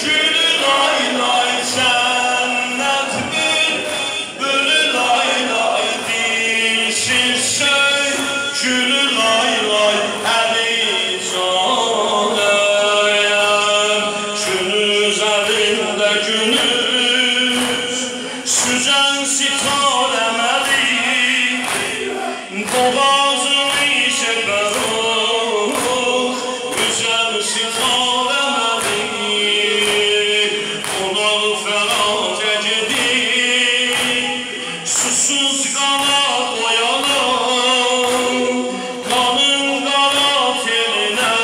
gülü lay lay cennet bülbülü lay lay dilsiz söy gülü lay lay eli canım gün üzerinde günüz süzen sitaremeli boğazını ise beruk güzel sitaremeli onlar ferace gidip susuz kala koyalım kanın kara teline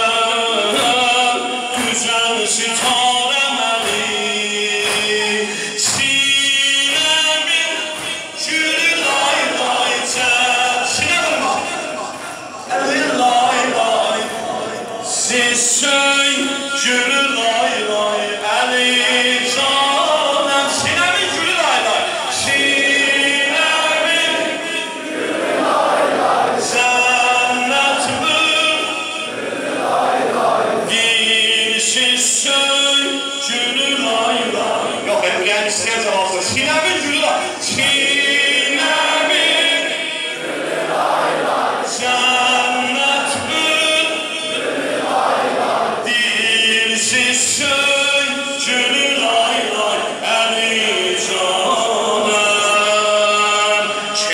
güzel sitaremeli sinemin gülü lay lay sinemin bak eli lay lay siz söy gülü lay lay eli canım sinemin gülü lay lay sinemin cennet bülbülü lay lay dilsiz söy gülü lay lay yok benim gelmiş size cevapsız sinemin